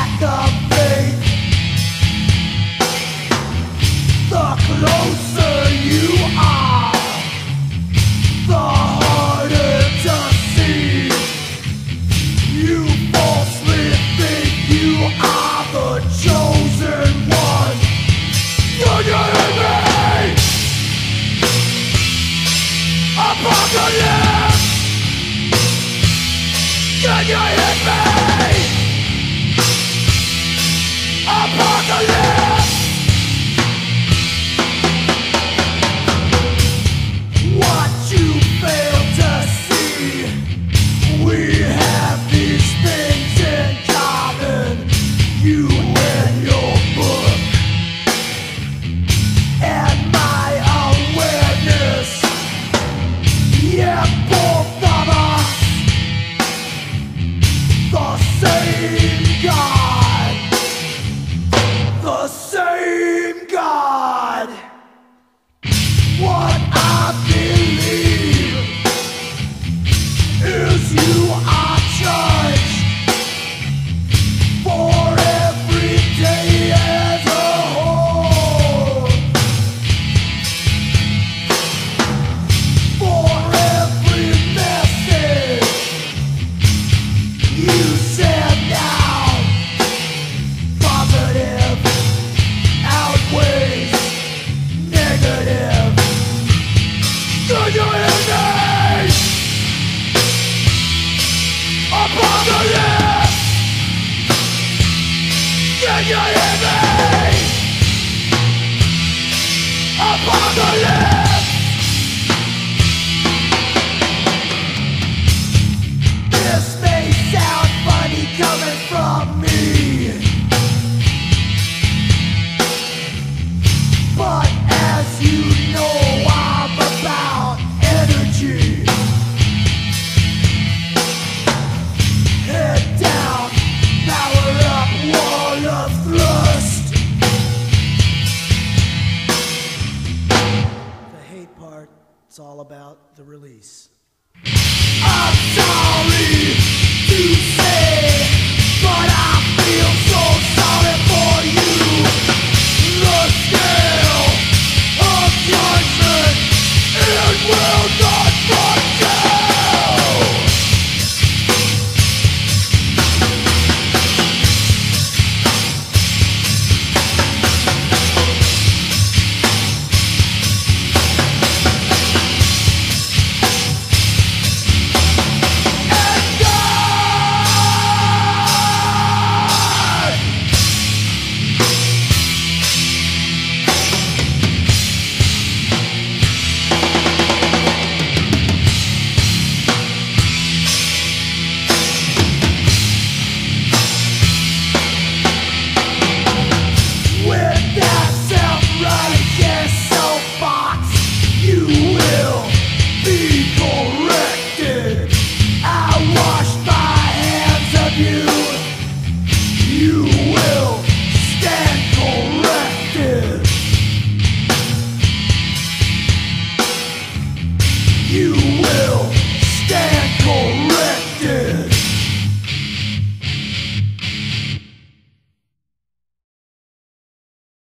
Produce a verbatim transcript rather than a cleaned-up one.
lack of faith. The closer you are, the harder to see. You falsely think you are the chosen one. You're getting me! Apocalypse! Can you hit me? Apocalypse! What you fail to see, we have these things in common. You and your book, and my awareness. Yeah, both of us, the same God, the same God. What I believe is you are judged for every day as a whole, for every message you send out. Positive outweighs negative. Do you hear me? Apocalypse! Can you hear me? Apocalypse! This may sound funny coming from me, but as you know, I'm about energy. Head down, power up, wall of thrust. The hate part, it's all about the release. I'm sorry to say